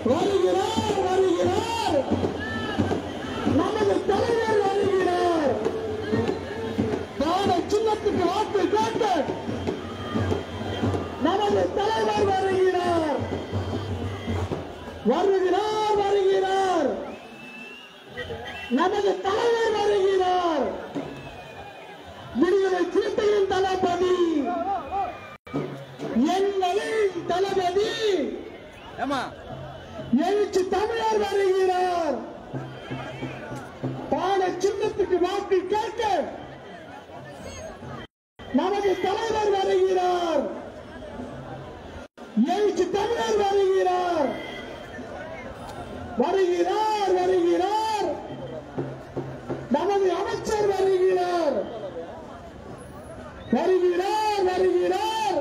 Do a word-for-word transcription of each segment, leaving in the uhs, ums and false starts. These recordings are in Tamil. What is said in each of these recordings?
வருகிறார் வருகிறார் நமது தலைவர் வருகிறார். பானை சின்னத்துக்கு வாக்கு கேட்க நமது தலைவர் வருகிறார் வருகிறார் வருகிறார் நமது தலைவர் வருகிறார். விடுதலை சிறுத்தைகளின் தளபதி எங்களின் தளபதி எழுச்சி தமிழர் வருகிறார். பானை சின்னத்துக்கு வாக்கு கேட்க நமது தலைவர் வருகிறார். எழுச்சி தமிழர் வருகிறார் வருகிறார் வருகிறார் நமது அமைச்சர் வருகிறார் வருகிறார் வருகிறார்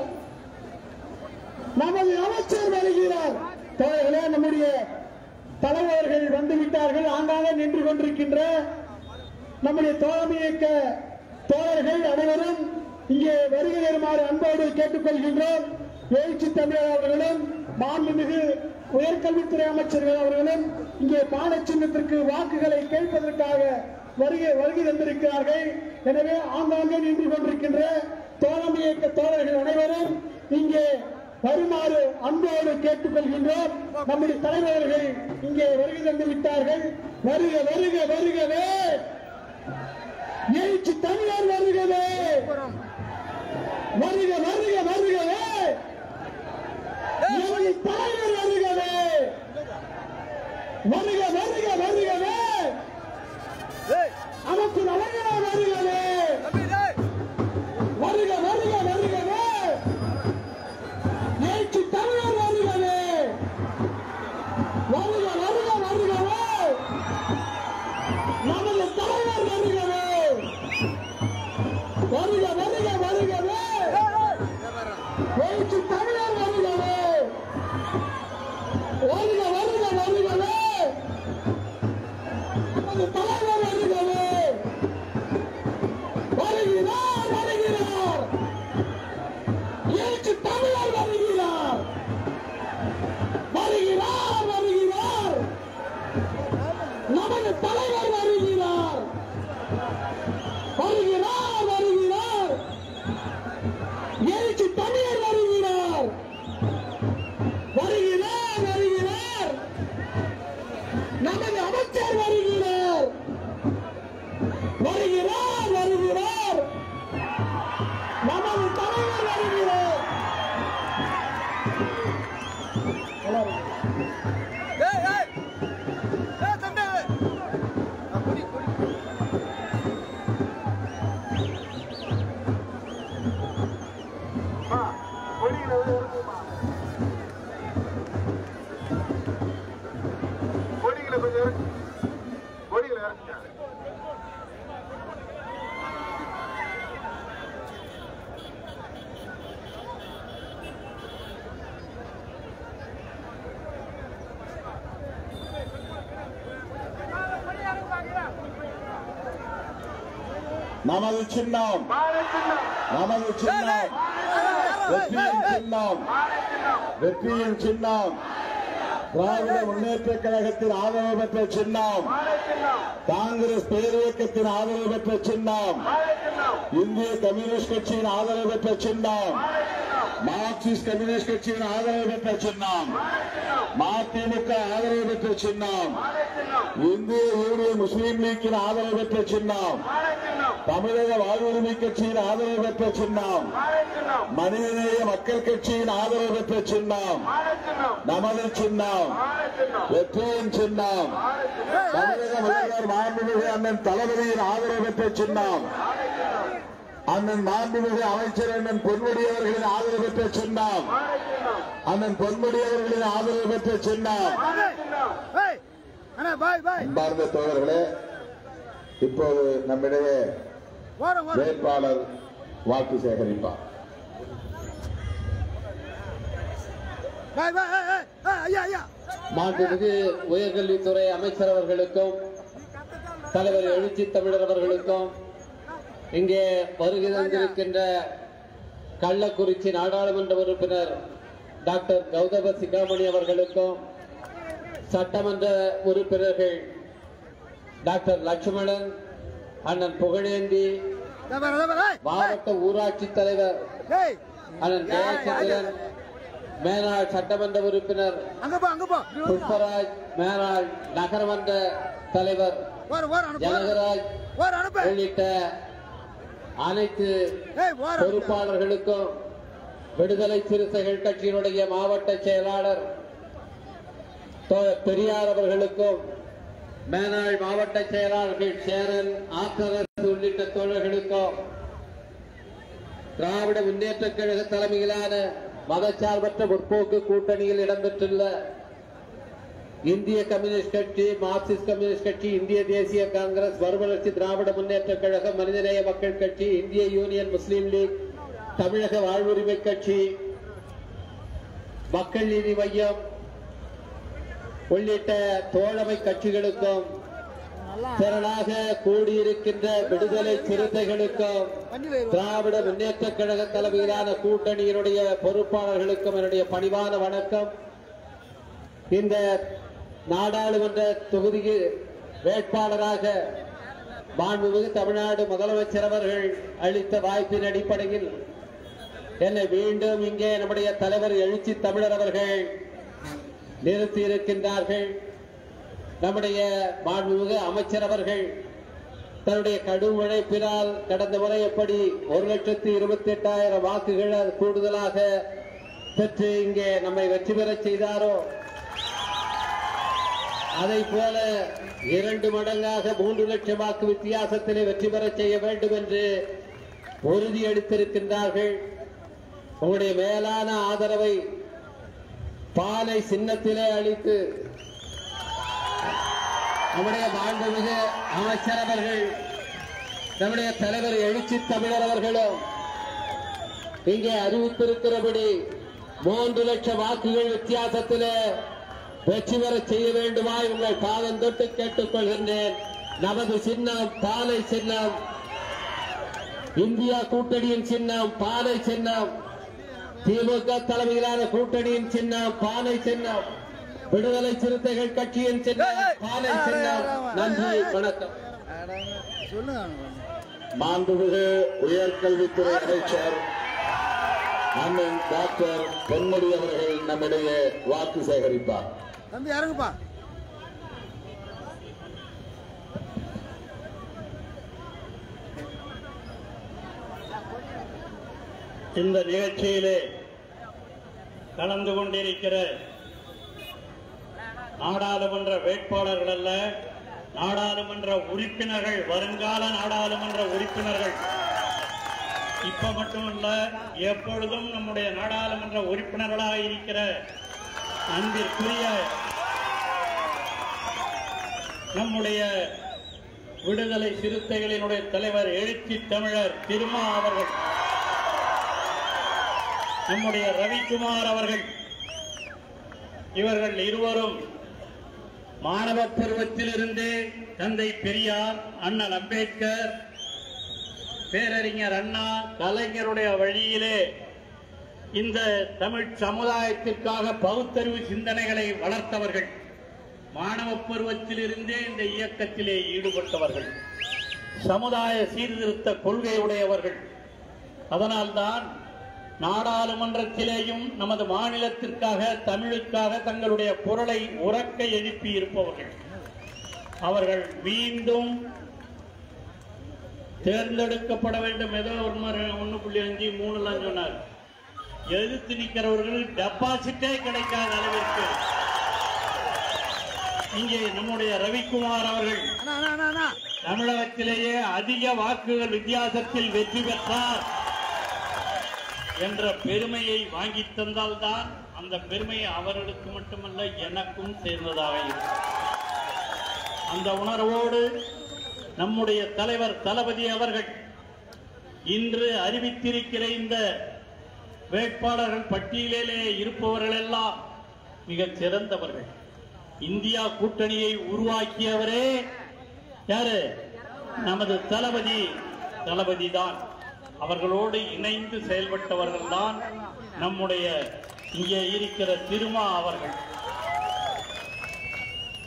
நமது அமைச்சர் வருகிறார். தோழர்களே, நம்முடைய தலைவர்கள் வந்துவிட்டார்கள். ஆங்காக நின்று கொண்டிருக்கின்ற நம்முடைய தோழமை இயக்க தோழர்கள் அனைவரும் இங்கே வருகை தருமாறு அன்போடு கேட்டுக்கொள்கின்றோம். எழுச்சி தமிழர் அவர்களும் மாண்புமிகு உயர்கல்வித்துறை அமைச்சர்கள் அவர்களும் இங்கே பானை சின்னத்திற்கு வாக்குகளை கேட்பதற்காக வருகை வருகை தந்திருக்கிறார்கள். எனவே ஆங்காங்கே நின்று கொண்டிருக்கின்ற தோழமை இயக்க தோழர்கள் அனைவரும் இங்கே வருமாறு அன்போடு கேட்டுக்கொள்கின்றோம். நம்முடைய தலைவர்கள் இங்கே வருகை தந்து விட்டார்கள். வருக வருக வருகவே எழுச்சி தமிழர் வருகவே வருக வருக வருகவே எங்கள் தலைவர் வருகவே வருக வருக வருகவே நமக்கு நலங்களாக வருகவே வருக வருக வருகவே எழுச்சி தமிழர் வருகவே வருக வருக வருகவே நமது தலைவர் வருகவே வருக வருக வருகவே எழுச்சி தமிழர் வருகவே வருக வருக வருகவே நமது தலைவர் வருகவே வருகிறார் வருகிறார் எழுச்சி தமிழர் வருகிறார் வருகிறார் வருகிறார் நமது தலைவர் வருகிறார் வருகிறார் வருகிறார் எழுச்சி தமிழர் வருகிறார் வருகிறார் வருகிறார் நமது அமைச்சர் வருகிறார் வருகிறார் வருகிறார் நமது தலைவர் வருகிறார். நமது சின்னம் நமது சின்னம் வெற்றியின் சின்னம் வெற்றியின் சின்னம் திராவிட முன்னேற்ற கழகத்தின் ஆதரவு பெற்ற சின்னம் காங்கிரஸ் பேரியக்கத்தின் ஆதரவு பெற்ற சின்னம் இந்திய கம்யூனிஸ்ட் கட்சியின் ஆதரவு பெற்ற சின்னம் மார்க்சிஸ்ட் கம்யூனிஸ்ட் கட்சியின் ஆதரவு பெற்ற சின்னம் மதிமுக ஆதரவு பெற்ற சின்னம் இந்திய யூனியன் முஸ்லீம் லீக்கின் ஆதரவு பெற்ற சின்னம் தமிழக வாழ்வுரிமை கட்சியின் ஆதரவு பெற்ற சின்னம் மனிதநேய மக்கள் கட்சியின் ஆதரவு பெற்ற சின்னம் நமது சின்னம் வெற்றியின் சின்னம் தமிழக முதல்வர் மாண்புமிகு அண்ணன் தளபதியின் ஆதரவு பெற்ற சின்னம் அண்ணன் மாண்புமிகு அமைச்சர் அண்ணன் பொன்முடி அவர்களின் ஆதரவு பெற்ற சின்னம் அண்ணன் பொன்முடி அவர்களின் ஆதரவு பெற்ற சின்னம். அன்பார்ந்த தோழர்களே, இப்போது நம்மிடையே வேட்பாளர் வாக்கு சேகரிப்பார். மாண்புமிகு உயர்கல்வித்துறை அமைச்சர் அவர்களுக்கும் தலைவர் எழுச்சி தமிழர் அவர்களுக்கும் இங்கே வருகை தந்திருக்கின்ற கள்ளக்குறிச்சி நாடாளுமன்ற உறுப்பினர் டாக்டர் கௌதம சிகாமணி அவர்களுக்கும் சட்டமன்ற உறுப்பினர்கள் டாக்டர் லட்சுமணன், அண்ணன் புகழேந்தி, மாவட்ட ஊராட்சி தலைவர் அண்ணன் ஜெயச்சந்திரன், மேனாள் சட்டமன்ற உறுப்பினர் புஷ்பராஜ், மேனாள் நகரமன்ற தலைவர் ஜனகராஜ் உள்ளிட்ட அனைத்து பொறுப்பாளர்களுக்கும், விடுதலை சிறுத்தைகள் கட்சியினுடைய மாவட்ட செயலாளர் பெரியார் அவர்களுக்கும், மேனாள் மாவட்ட செயலாளர்கள் சேரன், ஆக்கரசு உள்ளிட்ட தோழர்களுக்கும், திராவிட முன்னேற்ற கழக தலைமையிலான மதச்சார்பற்ற முற்போக்கு கூட்டணியில் இடம்பெற்றுள்ள இந்திய கம்யூனிஸ்ட் கட்சி, மார்க்சிஸ்ட் கம்யூனிஸ்ட் கட்சி, இந்திய தேசிய காங்கிரஸ், மறுமலர்ச்சி திராவிட முன்னேற்ற கழகம், மனிதநேய மக்கள் கட்சி, இந்திய யூனியன் முஸ்லீம் லீக், தமிழக வாழ்வுரிமை கட்சி, மக்கள் நீதி மையம் உள்ளிட்ட தோழமை கட்சிகளுக்கும், திரளாக கூடியிருக்கின்ற விடுதலை சிறுத்தைகளுக்கும், திராவிட முன்னேற்ற கழக தலைமையிலான கூட்டணியினுடைய பொறுப்பாளர்களுக்கும் என்னுடைய பணிவான வணக்கம். இந்த நாடாளுமன்ற தொகுதிக்கு வேட்பாளராக மாண்புமிகு தமிழ்நாடு முதலமைச்சர் அவர்கள் அளித்த வாய்ப்பின் அடிப்படையில் என்னை மீண்டும் இங்கே நம்முடைய தலைவர் எழுச்சி தமிழர் அவர்கள் நிறுத்தி இருக்கின்றார்கள். நம்முடைய மாண்புமிகு அமைச்சர் அவர்கள் தன்னுடைய கடும் உழைப்பினால் கடந்த முறை எப்படி ஒரு லட்சத்தி இருபத்தி எட்டாயிரம் வாக்குகள் கூடுதலாக பெற்று இங்கே நம்மை வெற்றி பெற செய்தாரோ, அதை போல இரண்டு மடங்காக மூன்று லட்சம் வாக்கு வித்தியாசத்திலே வெற்றி பெற செய்ய வேண்டும் என்று உறுதியளித்திருக்கின்றார்கள். உங்களுடைய மேலான ஆதரவை பாலை சின்னத்திலே அளித்து நம்முடைய மாண்புமிகு அமைச்சர் அவர்கள், நம்முடைய தலைவர் எழுச்சி தமிழர் அவர்களும் இங்கே அறிவித்திருக்கிறபடி மூன்று லட்சம் வாக்குகள் வித்தியாசத்திலே வெற்றி பெற செய்ய வேண்டுமாய் உங்கள் பாதம் தொட்டு கேட்டுக் கொள்கின்றேன். நமது சின்னம் பாலை சின்னம், இந்தியா கூட்டணியின் சின்னம் பாலை சின்னம், திமுக தலைமையிலான கூட்டணியின் சின்னம் பாலை சின்னம், விடுதலை சிறுத்தைகள் கட்சியின் சின்னம் பாலை சின்னம். நன்றி, வணக்கம். மாண்புமிகு உயர்கல்வித்துறை அமைச்சர் அண்ணன் டாக்டர் பொன்முடி அவர்கள் நம்மிடையே வாக்கு சேகரிப்பார். தம்பி இறங்குப்பா. இந்த நிகழ்ச்சியிலே கலந்து கொண்டிருக்கிற நாடாளுமன்ற வேட்பாளர்கள் அல்ல, நாடாளுமன்ற உறுப்பினர்கள், வருங்கால நாடாளுமன்ற உறுப்பினர்கள், இப்ப மட்டுமல்ல எப்பொழுதும் நம்முடைய நாடாளுமன்ற உறுப்பினர்களாக இருக்கிற அன்பிற்குரிய நம்முடைய விடுதலை சிறுத்தைகளினுடைய தலைவர் எழுச்சி தமிழர் திருமா அவர்கள், நம்முடைய ரவிக்குமார் அவர்கள், இவர்கள் இருவரும் மாணவ பருவத்திலிருந்தே தந்தை பெரியார், அண்ணல் அம்பேத்கர், பேரறிஞர் அண்ணா, கலைஞருடைய வழியிலே இந்த தமிழ் சமுதாயத்திற்காக பகுத்தறிவு சிந்தனைகளை வளர்த்தவர்கள். மாணவ பருவத்திலிருந்தே இந்த இயக்கத்திலே ஈடுபட்டவர்கள், சமுதாய சீர்திருத்த கொள்கையுடையவர்கள். அதனால்தான் நாடாளுமன்றத்திலேயும் நமது மாநிலத்திற்காக, தமிழுக்காக தங்களுடைய குரலை உரக்க எழுப்பி இருப்பவர்கள். அவர்கள் மீண்டும் தேர்ந்தெடுக்கப்பட வேண்டும். ஏதோ ஒரு ஒன்னு புள்ளி அஞ்சு மூணு எல்லாம் சொன்னார். எதிர்த்து நிற்கிறவர்கள் டெபாசிட்டே கிடைக்காத அளவிற்கு இங்கே நம்முடைய ரவிக்குமார் அவர்கள் தமிழகத்திலேயே அதிக வாக்குகள் வித்தியாசத்தில் வெற்றி பெற்றார் என்ற பெருமையை வாங்கி தந்தால்தான் அந்த பெருமையை அவர்களுக்கு மட்டுமல்ல எனக்கும் சேர்ந்ததாக இருக்கும். அந்த உணர்வோடு நம்முடைய தலைவர் தளபதி அவர்கள் இன்று அறிவித்திருக்கிற இந்த வேட்பாளர்கள் பட்டியலிலே இருப்பவர்கள் எல்லாம் மிகச் சிறந்தவர்கள். இந்தியா கூட்டணியை உருவாக்கியவரே யாரு? நமது தளபதி தளபதி தான். அவர்களோடு இணைந்து செயல்பட்டவர்கள் தான் நம்முடைய இங்கே இருக்கிற திருமா அவர்கள்.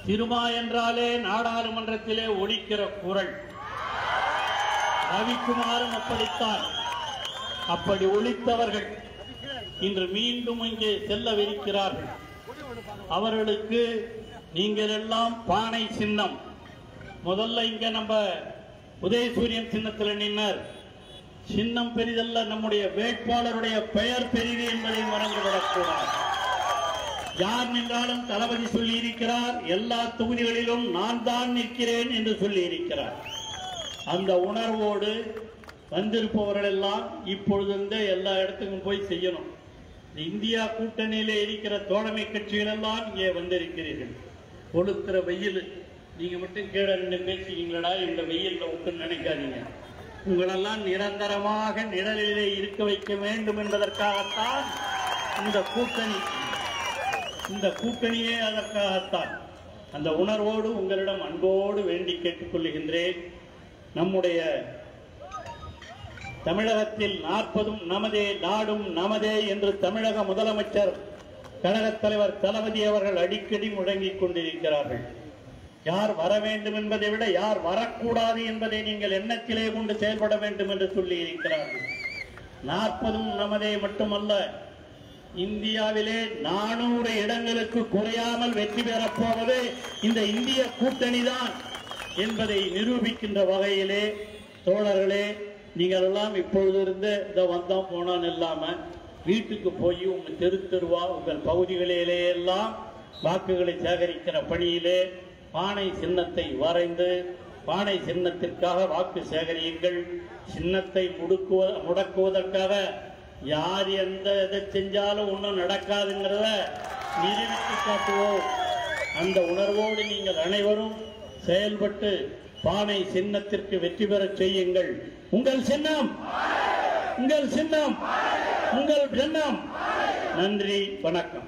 சிறுமா என்றாலே நாடாளுமன்றத்திலே ஒலிக்கிற குரல். ரவிக்குமாரும் அப்படித்தான். அப்படி ஒலித்தவர்கள் இன்று மீண்டும் இங்கே செல்லவிருக்கிறார்கள். அவர்களுக்கு நீங்கள் எல்லாம் பானை சின்னம். முதல்ல இங்க நம்ம உதயசூரியன் சின்னத்தில் நின்னர். சின்னம் பெரிதல்ல, நம்முடைய வேட்பாளருடைய பெயர் பெரிது என்பதை மறந்துவிடக்கூடாது. யார் நின்றாலும் தளபதி சொல்லி இருக்கிறார், எல்லா தொகுதிகளிலும் நான் தான் நிற்கிறேன் என்று சொல்லி இருக்கிறார். அந்த உணர்வோடு வந்திருப்பவர்கள் எல்லாம் இப்பொழுது எல்லா இடத்துக்கும் போய் செய்யணும். இந்தியா கூட்டணியிலே இருக்கிற தோழமை கட்சிகள் எல்லாம் இங்கே வந்திருக்கிறீர்கள். கொளுத்துற வெயில், நீங்க மட்டும் கீழே நின்று பேசிக்கீங்களா இந்த வெயில்ல விட்டு நினைக்காதீங்க. உங்களெல்லாம் நிரந்தரமாக நிழலிலே இருக்க வைக்க வேண்டும் என்பதற்காகத்தான் இந்த கூட்டணி. இந்த கூட்டணியே அதற்காகத்தான். அந்த உணர்வோடு உங்களிடம் அன்போடு வேண்டி கேட்டுக் கொள்ளுகின்றேன். நம்முடைய தமிழகத்தில் நாற்பதும் நமதே நாடும் நமதே என்று தமிழக முதலமைச்சர் கழகத் தலைவர் தளபதி அவர்கள் அடிக்கடி முழங்கிக் கொண்டிருக்கிறார்கள். யார் வர வேண்டும் என்பதை விட யார் வரக்கூடாது என்பதை நீங்கள் எண்ணத்திலே கொண்டு செயல்பட வேண்டும் என்று சொல்லி இருக்கிறார்கள். நாற்பதும் நமதே மட்டுமல்ல, இந்தியாவிலே நானூறு இடங்களுக்கு குறையாமல் வெற்றி பெறப் போவது இந்த இந்திய கூட்டணி தான் என்பதை நிரூபிக்கின்ற வகையிலே தோழர்களே, நீங்கள் எல்லாம் இப்பொழுது இருந்து இந்த வந்தோம் போனோம் இல்லாம வீட்டுக்கு போய் உங்க தெரு தெருவா உங்கள் பகுதிகளிலே எல்லாம் வாக்குகளை சேகரிக்கிற பணியிலே பானை சின்னத்தை வரைந்து பானை சின்னத்திற்காக வாக்கு சேகரியுங்கள். சின்னத்தை முடுக்குவ முடக்குவதற்காக யார் எந்த எதை செஞ்சாலும் ஒன்றும் நடக்காதுங்கிறத நிரூபித்து காட்டுவோம். அந்த உணர்வோடு நீங்கள் அனைவரும் செயல்பட்டு பானை சின்னத்திற்கு வெற்றி பெற செய்யுங்கள். உங்கள் சின்னம், உங்கள் சின்னம், உங்கள் சின்னம். நன்றி, வணக்கம்.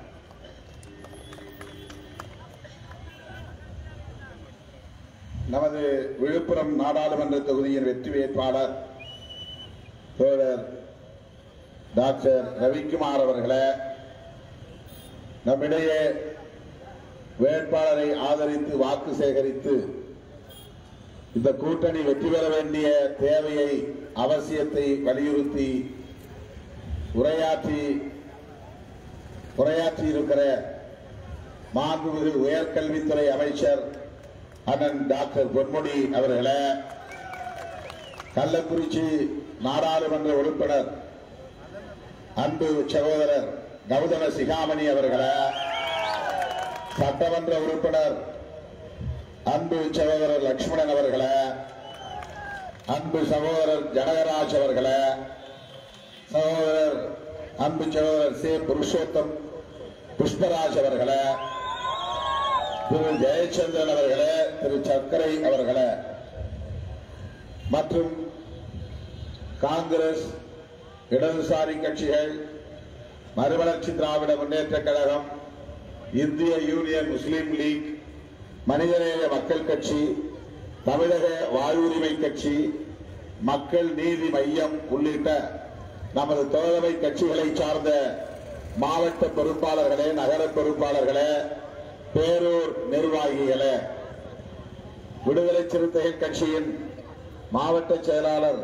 நமது விழுப்புரம் நாடாளுமன்ற தொகுதியின் வெற்றி வேட்பாளர் தோழர் டாக்டர் ரவிக்குமார் அவர்களே, நம்மிடையே வேட்பாளரை ஆதரித்து வாக்கு சேகரித்து இந்த கூட்டணி வெற்றி பெற வேண்டிய தேவையை அவசியத்தை வலியுறுத்தி உரையாற்றி உரையாற்றி இருக்கிற மாண்புமிகு உயர்கல்வித்துறை அமைச்சர் அண்ணன் டாக்டர் பொன்முடி அவர்களே, கள்ளக்குறிச்சி நாடாளுமன்ற உறுப்பினர் அன்பு சகோதரர் கௌதம சிகாமணி அவர்களே, சட்டமன்ற உறுப்பினர் அன்பு சகோதரர் லட்சுமணன் அவர்களே, அன்பு சகோதரர் ஜனகராஜ் அவர்களே, சகோதரர் அன்பு சகோதரர் சே புருஷோத்தம் புஷ்பராஜ் அவர்களே, திரு ஜெயச்சந்திரன் அவர்களே, திரு சர்க்கரை அவர்களே, மற்றும் காங்கிரஸ், இடதுசாரி கட்சிகள், மறுமலர்ச்சி திராவிட முன்னேற்ற கழகம், இந்திய யூனியன் முஸ்லீம் லீக், மனிதநேய மக்கள் கட்சி, தமிழக வாழ்வுரிமை கட்சி, மக்கள் நீதி மையம் உள்ளிட்ட நமது தோழமை கட்சிகளை சார்ந்த மாவட்ட பொறுப்பாளர்களே, நகர பொறுப்பாளர்களே, பேரூர் நிர்வாகிகளே, விடுதலை சிறுத்தைகள் கட்சியின் மாவட்ட செயலாளர்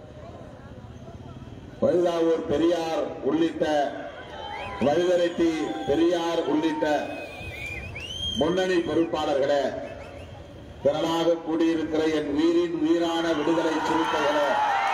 வழுதாவூர் பெரியார் உள்ளிட்ட வழுதரெட்டி பெரியார் உள்ளிட்ட முன்னணி பொறுப்பாளர்களே, திரளாக கூடியிருக்கிற என் உயிரின் உயிரான விடுதலை சிறுத்தைகளே,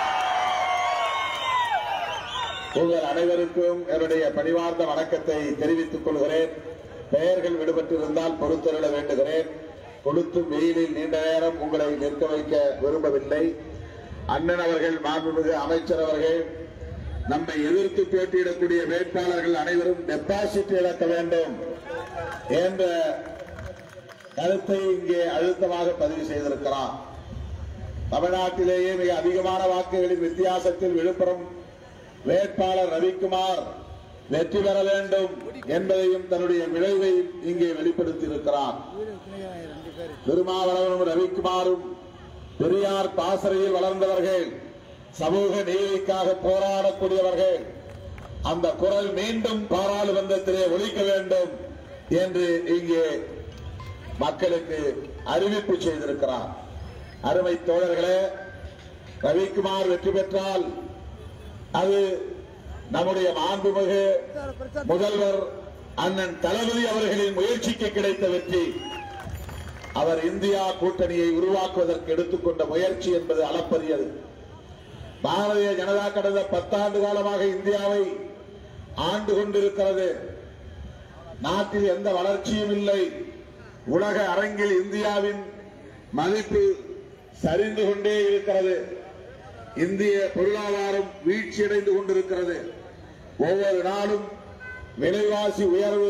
உங்கள் அனைவருக்கும் என்னுடைய பணிவார்ந்த வணக்கத்தை தெரிவித்துக் கொள்கிறேன். பெயர்கள் விடுபட்டிருந்தால் பொறுத்தருள வேண்டுகிறேன். கொடுத்தும் வெயிலில் நீண்ட நேரம் உங்களை நிற்க வைக்க விரும்பவில்லை. அண்ணன் அவர்கள், மாண்புமிகு அமைச்சர் அவர்கள், நம்மை எதிர்த்து போட்டியிடக்கூடிய வேட்பாளர்கள் அனைவரும் டெபாசிட் இழக்க வேண்டும் என்ற கருத்தை இங்கே அழுத்தமாக பதிவு செய்திருக்கிறார். தமிழ்நாட்டிலேயே மிக அதிகமான வாக்குகளின் வித்தியாசத்தில் விழுப்புரம் வேட்பாளர் ரவிக்குமார் வெற்றி பெற வேண்டும் என்பதையும் தன்னுடைய விளைவை இங்கே வெளிப்படுத்தியிருக்கிறார். திருமாவளவனும் ரவிக்குமாரும் பெரியார் பாசறையில் வளர்ந்தவர்கள், சமூக நீதிக்காக போராடக்கூடியவர்கள். அந்த குரல் மீண்டும் பாராளுமன்றத்திலே ஒலிக்க வேண்டும் என்று இங்கே மக்களுக்கு அறிவிப்பு செய்திருக்கிறார். அருமை தோழர்களே, ரவிக்குமார் வெற்றி பெற்றால் அது நம்முடைய மாண்புமிகு முதல்வர் அண்ணன் தளபதி அவர்களின் முயற்சிக்கு கிடைத்த வெற்றி. அவர் இந்தியா கூட்டணியை உருவாக்குவதற்கு எடுத்துக்கொண்ட முயற்சி என்பது அளப்பரியது. பாரதிய ஜனதா கடந்த பத்தாண்டு காலமாக இந்தியாவை ஆண்டு கொண்டிருக்கிறது. நாட்டில் எந்த வளர்ச்சியும் இல்லை. உலக அரங்கில் இந்தியாவின் மதிப்பு சரிந்து கொண்டே இருக்கிறது. இந்திய பொருளாதாரம் வீழ்ச்சியடைந்து கொண்டிருக்கிறது. ஒவ்வொரு நாளும் விலைவாசி உயர்வு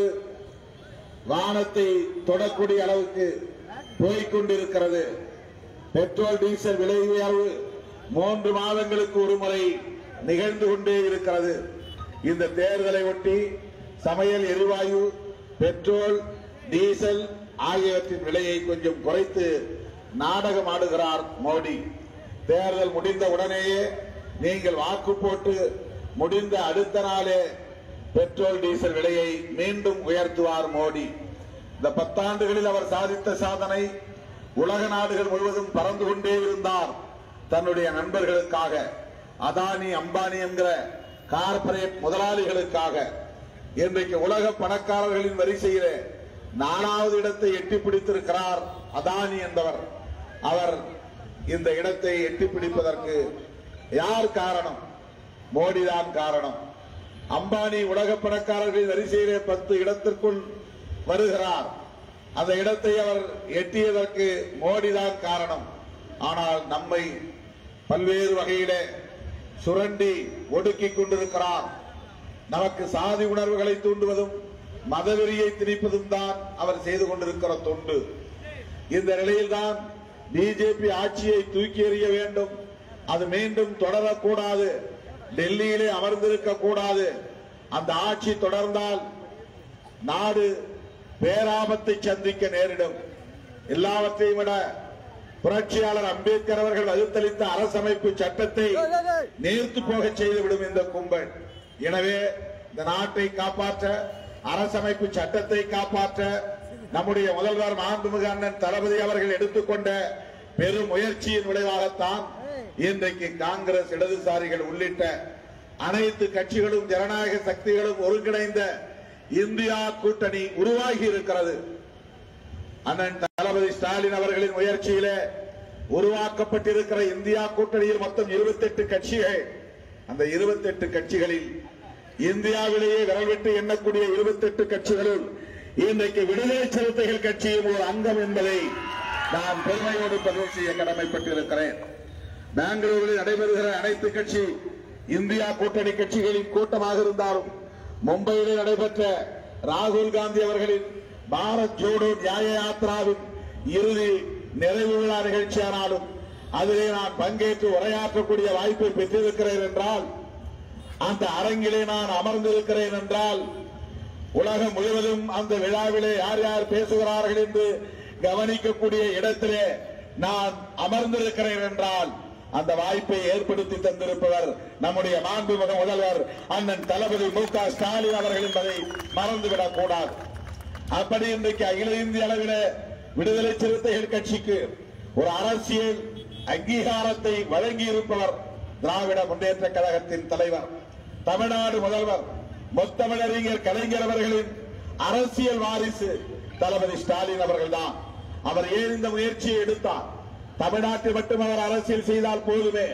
வானத்தை தொடக்கூடிய அளவுக்கு போய்கொண்டிருக்கிறது. பெட்ரோல் டீசல் விலை உயர்வு மூன்று மாதங்களுக்கு ஒரு முறை நிகழ்ந்து கொண்டே இருக்கிறது. இந்த தேர்தலை ஒட்டி சமையல் எரிவாயு, பெட்ரோல், டீசல் ஆகியவற்றின் விலையை கொஞ்சம் குறைத்து நாடகம் ஆடுகிறார் மோடி. தேர்தல் முடிந்த உடனேயே நீங்கள் வாக்கு போட்டு முடிந்த அடுத்த நாளே பெட்ரோல் டீசல் விலையை மீண்டும் உயர்த்துவார் மோடி. இந்த பத்தாண்டுகளில் அவர் சாதித்த சாதனை, உலக நாடுகள் முழுவதும் பறந்து கொண்டே இருந்தார் தன்னுடைய நண்பர்களுக்காக, அதானி அம்பானி என்கிற கார்ப்பரேட் முதலாளிகளுக்காக. இன்றைக்கு உலக பணக்காரர்களின் வரிசையிலே நாலாவது இடத்தை எட்டி பிடித்திருக்கிறார் அதானி என்பவர். அவர் இந்த இடத்தை எட்டி பிடிப்பதற்கு யார் காரணம்? மோடிதான் காரணம். அம்பானி உலக பணக்காரர்களின் வரிசையிலே பத்து இடத்திற்குள் வருகிறார். அந்த இடத்தை அவர் எட்டியதற்கு மோடிதான் காரணம். ஆனால் நம்மை பல்வேறு வகையிலே சுரண்டி ஒடுக்கிக் கொண்டிருக்கிறார். நமக்கு சாதி உணர்வுகளை தூண்டுவதும் மதவெறியை திணிப்பதும் தான் அவர் செய்து கொண்டிருக்கிற தொண்டு. இந்த நிலையில்தான் பிஜேபி ஆட்சியை தூக்கி எறிய வேண்டும். அது மீண்டும் தொடரக்கூடாது. டெல்லியிலே அமர்ந்திருக்க கூடாது. அந்த ஆட்சி தொடர்ந்தால் நாடு பேராபத்தை சந்திக்க நேரிடும். எல்லாவற்றையும் விட புரட்சியாளர் அம்பேத்கர் அவர்கள் வகுத்தளித்த அரசமைப்பு சட்டத்தை நீர்த்து போக செய்துவிடும் இந்த கும்பல். எனவே இந்த நாட்டை காப்பாற்ற, அரசமைப்பு சட்டத்தை காப்பாற்ற நம்முடைய முதல்வர் மாண்புமிகு அண்ணன் தளபதி அவர்கள் எடுத்துக்கொண்ட பெரும் முயற்சியின் விளைவாகத்தான் இன்றைக்கு காங்கிரஸ், இடதுசாரிகள் உள்ளிட்ட அனைத்து கட்சிகளும் ஜனநாயக சக்திகளும் ஒருங்கிணைந்த இந்தியா கூட்டணி உருவாகி இருக்கிறது. அண்ணன் தளபதி ஸ்டாலின் அவர்களின் முயற்சியிலே உருவாக்கப்பட்டிருக்கிற இந்தியா கூட்டணியில் மொத்தம் இருபத்தி எட்டு கட்சிகள். அந்த இருபத்தி எட்டு கட்சிகளில் இந்தியாவிலேயே விரல் விட்டு எண்ணக்கூடிய இருபத்தி எட்டு கட்சிகளுள் இன்றைக்கு விடுதலை சிறுத்தைகள் கட்சியும் ஒரு அங்கம் என்பதை நான் பெருமையோடு பதிவு செய்ய கடமைப்பட்டிருக்கிறேன். பெங்களூரில் நடைபெறுகிற அனைத்து கட்சி இந்தியா கூட்டணி கட்சிகளின் கூட்டமாக இருந்தாலும், மும்பையில் நடைபெற்ற ராகுல் காந்தி அவர்களின் பாரத் ஜோடோ நியாய யாத்திராவின் இறுதி நிறைவு விழா நிகழ்ச்சியானாலும் அதிலே நான் பங்கேற்று உரையாற்றக்கூடிய வாய்ப்பை பெற்றிருக்கிறேன் என்றால், அந்த அரங்கிலே நான் அமர்ந்திருக்கிறேன் என்றால், உலகம் முழுவதும் அந்த விழாவிலே யார் யார் பேசுகிறார்கள் என்று கவனிக்கக்கூடிய இடத்திலே நான் அமர்ந்திருக்கிறேன் என்றால், அந்த வாய்ப்பை ஏற்படுத்தி தந்திருப்பவர் நம்முடைய மாண்புமிகு முதல்வர் அண்ணன் தளபதி மு க ஸ்டாலின் அவர்கள் என்பதை மறந்துவிடக் கூடாது. அப்படி இன்றைக்கு அகில இந்திய அளவில் விடுதலை சிறுத்தைகள் கட்சிக்கு ஒரு அரசியல் அங்கீகாரத்தை வழங்கி இருப்பவர் திராவிட முன்னேற்ற கழகத்தின் தலைவர், தமிழ்நாடு முதல்வர், முத்தமிழறிஞர் கலைஞர் அவர்களின் அரசியல் வாரிசு தளபதி ஸ்டாலின் அவர்கள்தான். அவர் ஏன் இந்த முயற்சியை எடுத்தார்? தமிழ்நாட்டில் மட்டும் அவர் அரசியல் செய்தால் போதுமே,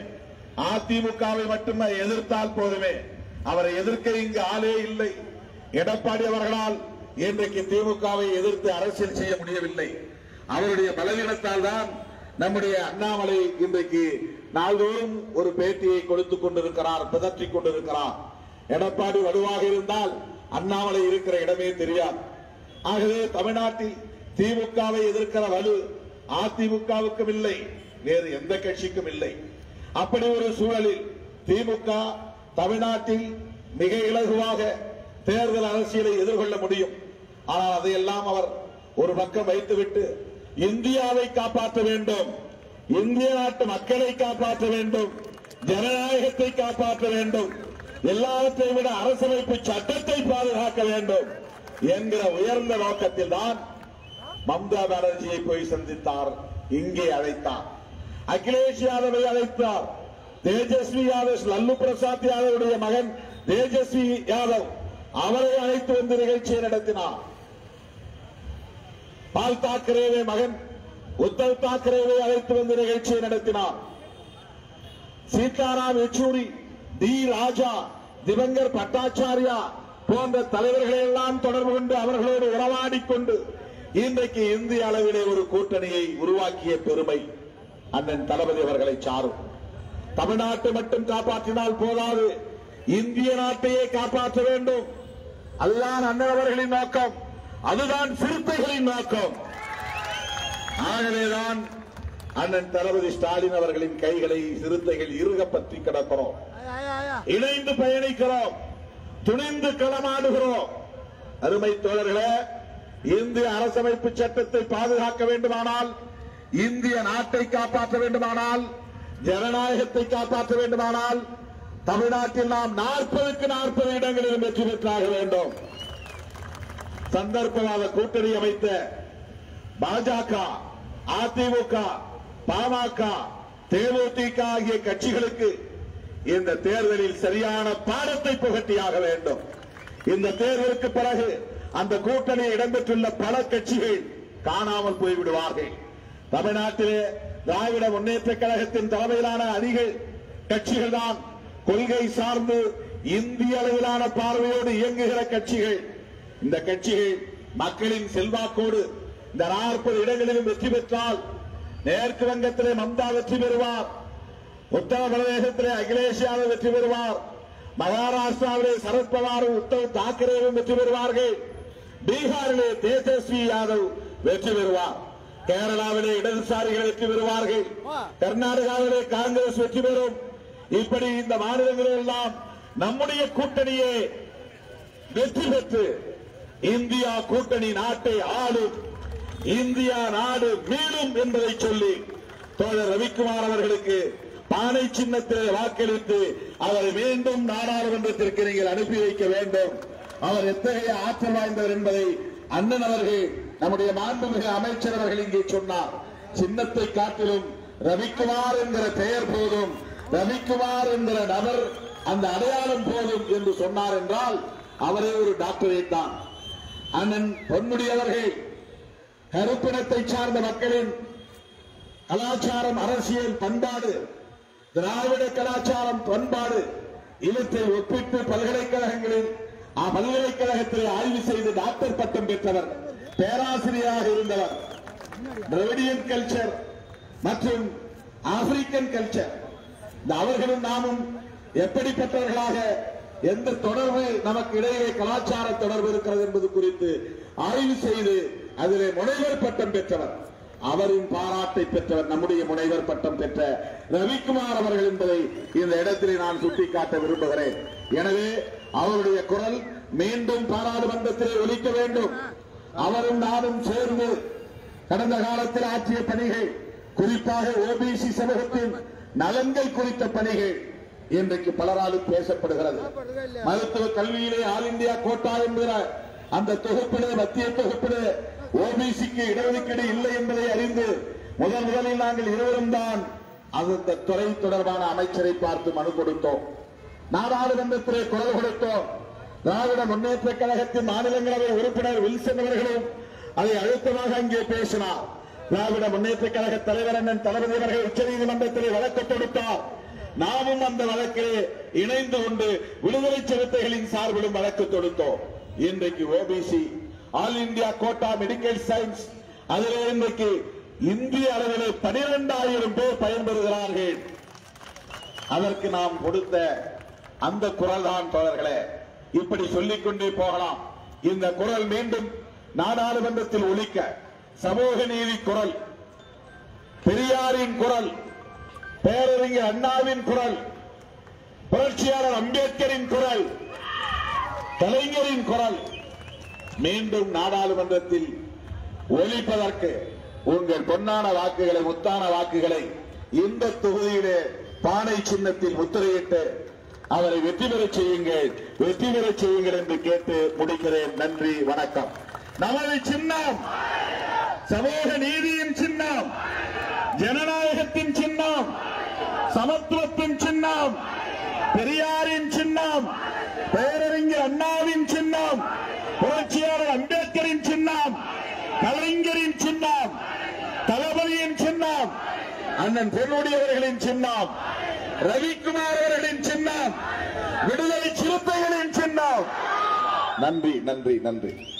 அதிமுகவை மட்டும் எதிர்த்தால் போதுமே. அவரை எதிர்க்க இங்கு ஆளே இல்லை. எடப்பாடி அவர்களால் இன்றைக்கு திமுகவை எதிர்த்து அரசியல் செய்ய முடியவில்லை. அவருடைய பலவீனத்தால் தான் நம்முடைய அண்ணாமலை இன்றைக்கு நாள்தோறும் ஒரு பேட்டியை கொடுத்துக் கொண்டிருக்கிறார், பிதற்றிக் கொண்டிருக்கிறார். எடப்பாடி வலுவாக இருந்தால் அண்ணாமலை இருக்கிற இடமே தெரியாது. ஆகவே தமிழ்நாட்டில் திமுகவை எதிர்க்கிற வலு அதிமுகவுக்கும் இல்லை, வேறு எந்த கட்சிக்கும் இல்லை. அப்படி ஒரு சூழலில் திமுக தமிழ்நாட்டில் மிக இலகுவாக தேர்தல் அரசியலை எதிர்கொள்ள முடியும். ஆனால் அதையெல்லாம் அவர் ஒரு பக்கம் வைத்துவிட்டு இந்தியாவை காப்பாற்ற வேண்டும், இந்திய நாட்டு மக்களை காப்பாற்ற வேண்டும், ஜனநாயகத்தை காப்பாற்ற வேண்டும், எல்லாவற்றை விட அரசமைப்பு சட்டத்தை பாதுகாக்க வேண்டும் என்கிற உயர்ந்த நோக்கத்தில் தான் மம்தா பானர்ஜியை போய் சந்தித்தார், இங்கே அழைத்தார். அகிலேஷ் யாதவை அழைத்தார். தேஜஸ்வி யாதவ், லல்லு பிரசாத் யாதவுடைய மகன் தேஜஸ்வி யாதவ் அவரை அழைத்து வந்து நிகழ்ச்சியை நடத்தினார். பால் தாக்கரேவை மகன் உத்தவ் தாக்கரேவை அழைத்து வந்து நிகழ்ச்சியை நடத்தினார். சீதாராம் யெச்சூரி, டி ராஜா, திவங்கர் பட்டாச்சாரியா போன்ற தலைவர்களை எல்லாம் தொடர்பு கொண்டு அவர்களோடு உறவாடிக் கொண்டு இன்றைக்கு இந்திய அளவிலே ஒரு கூட்டணியை உருவாக்கிய பெருமை அண்ணன் தளபதி அவர்களை சாரும். தமிழ்நாட்டை மட்டும் காப்பாற்றினால் போதாது, இந்திய நாட்டையே காப்பாற்ற வேண்டும். அதுதான் அண்ணன் அவர்களின் நோக்கம், அதுதான் சிறுத்தைகளின் நோக்கம். ஆகவேதான் அண்ணன் தளபதி ஸ்டாலின் அவர்களின் கைகளை சிறுத்தைகள் இறுக பற்றி கிடக்கிறோம், இணைந்து பயணிக்கிறோம், துணிந்து களமாடுகிறோம். அருமை தோழர்களே, இந்திய அரசமைப்பு சட்டத்தை பாதுகாக்க வேண்டுமானால், இந்திய நாட்டை காப்பாற்ற வேண்டுமானால், ஜனநாயகத்தை காப்பாற்ற வேண்டுமானால் தமிழ்நாட்டில் நாம் நாற்பதுக்கு நாற்பது இடங்களில் வெற்றி பெற்றாக வேண்டும். சந்தர்ப்பவாத கூட்டணி அமைத்த பாஜக, அதிமுக, பாமக, தேமுதிக ஆகிய கட்சிகளுக்கு இந்த தேர்தலில் சரியான பாடத்தை புகட்டியாக வேண்டும். இந்த தேர்தலுக்கு பிறகு அந்த கூட்டணியில் இடம்பெற்றுள்ள பல கட்சிகள் காணாமல் போய்விடுவார்கள். தமிழ்நாட்டிலே திராவிட முன்னேற்ற கழகத்தின் தலைமையிலான அதிக கட்சிகள் தான் கொள்கை சார்ந்து இந்திய அளவிலான பார்வையோடு இயங்குகிற கட்சிகள். இந்த கட்சிகள் மக்களின் செல்வாக்கோடு இந்த நாற்பது இடங்களிலும் வெற்றி பெற்றால் மேற்கு வங்கத்திலே மம்தா வெற்றி பெறுவார், உத்தரப்பிரதேசத்திலே அகிலேஷ் யாதவ் வெற்றி பெறுவார், மகாராஷ்டிராவிலே சரத்பவாரும் உத்தவ் தாக்கரேவும் வெற்றி பெறுவார்கள், பீகாரிலே தேஜஸ்வி யாதவ் வெற்றி பெறுவார், கேரளாவிலே இடதுசாரிகள் வெற்றி பெறுவார்கள், கர்நாடகாவிலே காங்கிரஸ் வெற்றி பெறும். இப்படி இந்த மாநிலங்களில் எல்லாம் நம்முடைய கூட்டணியே வெற்றி பெற்று இந்தியா கூட்டணி நாட்டை ஆளும், இந்தியா நாடு மீளும் என்பதை சொல்லி தோழர் ரவிக்குமார் அவர்களுக்கு பானை சின்னத்தில் வாக்களித்து அவரை மீண்டும் நாடாளுமன்றத்திற்கு நீங்கள் அனுப்பி வைக்க வேண்டும். அவர் எத்தகைய ஆற்றல் வாய்ந்தவர் என்பதை அண்ணன் அவர்கள், நம்முடைய மாண்புமிகு அமைச்சர் அவர்கள் இங்கே சொன்னார். சின்னத்தை காட்டிலும் ரவிக்குமார் என்கிற பெயர் போதும், ரவிக்குமார் என்கிற நபர் அந்த அடையாளம் போதும் என்று சொன்னார் என்றால் அவரே ஒரு டாக்டரேட் தான். அண்ணன் பொன்முடி அவர்கள் கருப்பினத்தை சார்ந்த மக்களின் கலாச்சாரம், அரசியல், பண்பாடு, திராவிட கலாச்சாரம், பண்பாடு இவற்றை ஒப்பிட்டு பல்கலைக்கழகங்களில் பல்கலைக்கழகத்தில் ஆய்வு செய்து டாக்டர் பட்டம் பெற்றவர், பேராசிரியராக இருந்தவர். திராவிடியன் கல்ச்சர் மற்றும் ஆப்பிரிக்கன் கல்ச்சர், அவர்களும் நாமும் எப்படிப்பட்டவர்களாக, எந்த தொடர்பு நமக்கு இடையே கலாச்சார தொடர்பு இருக்கிறது என்பது குறித்து ஆய்வு செய்து அதிலே முனைவர் பட்டம் பெற்றவர், அவரின் பாராட்டை பெற்றவர் நம்முடைய முனைவர் பட்டம் பெற்ற ரவிக்குமார் அவர்கள் என்பதை இந்த இடத்திலே நான் சுட்டிக்காட்ட விரும்புகிறேன். எனவே அவருடைய குரல் மீண்டும் பாராளுமன்றத்திலே ஒலிக்க வேண்டும். அவரும் நானும் சேர்ந்து கடந்த காலத்தில் ஆற்றிய பணிகள், குறிப்பாக ஓபிசி சமூகத்தின் நலன்கள் குறித்த பணிகள் இன்றைக்கு பலராலும் பேசப்படுகிறது. மருத்துவ கல்வியிலே ஆல் இந்தியா கோட்டா என்கிற அந்த தொகுப்பிலே, மத்திய தொகுப்பிலே ஓபிசிக்கு இடஒதுக்கீடு இல்லை என்பதை அறிந்து முதல் முதலில் நாங்கள் இருவரும் தான் அந்த துறை தொடர்பான அமைச்சரை பார்த்து மனு கொடுத்தோம், நாடாளுமன்றத்திலே குரல் கொடுத்தோம். திராவிட முன்னேற்ற கழகத்தின் மாநிலங்களவை உறுப்பினர் வில்சன் அவர்களும் அதை அழுத்தமாக அங்கே பேசினார். திராவிட முன்னேற்ற கழக தலைவர் அண்ணன் தளபதி அவர்கள் உச்சநீதிமன்றத்திலே வழக்கு தொடுத்தார். நாமும் அந்த வழக்கிலே இணைந்து கொண்டு விடுதலை சிறுத்தைகளின் சார்பிலும் வழக்கு தொடுத்தோம். இன்றைக்கு OBC, all India quota, medical science, அதிலே இன்றைக்கு இந்திய அளவிலே பனிரெண்டாயிரம் பேர் பயன்பெறுகிறார்கள். அதற்கு நாம் கொடுத்த அந்த குரல் தான் தோழர்களே. இப்படி சொல்லிக் கொண்டே போகலாம். இந்த குரல் மீண்டும் நாடாளுமன்றத்தில் ஒலிக்க, சமூக நீதி குரல், பெரியாரின் குரல், பேரறிஞர் அண்ணாவின் குரல், புரட்சியாளர் அம்பேத்கரின் குரல், கலைஞரின் குரல் மீண்டும் நாடாளுமன்றத்தில் ஒலிப்பதற்கு உங்கள் பொன்னான வாக்குகளை, முத்தான வாக்குகளை இந்த தொகுதியிலே பானை சின்னத்தில் முத்திரையிட்டு அவரை வெற்றி பெறச் செய்யுங்கள், வெற்றி பெறச் செய்யுங்கள் என்று கேட்டு முடிக்கிறேன். நன்றி, வணக்கம். நமது சின்னம் சமூக நீதியின் சின்னம், ஜனநாயகத்தின் சின்னம், சமத்துவத்தின் சின்னம், பெரியாரின் சின்னம், பேரறிஞர் அண்ணாவின் சின்னம், புரட்சியாளர் அம்பேத்கரின் சின்னம், கலைஞரின் சின்னம், தளபதியின் சின்னம், அண்ணன் பொன்முடியவர்களின் சின்னம், ரவிக்குமார் அவர்களின் சின்னம், விடுதலை சிறுத்தைகளின் சின்னம். நன்றி நன்றி நன்றி.